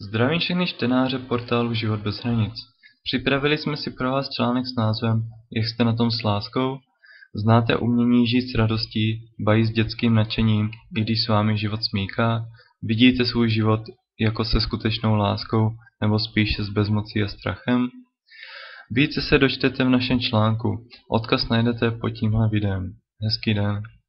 Zdravím všechny čtenáře portálu Život bez hranic. Připravili jsme si pro vás článek s názvem Jak jste na tom s láskou? Znáte umění žít s radostí, ba i s dětským nadšením, i když s vámi život smíká? Vidíte svůj život jako se skutečnou láskou, nebo spíše s bezmocí a strachem? Více se dočtete v našem článku. Odkaz najdete pod tímhle videem. Hezký den.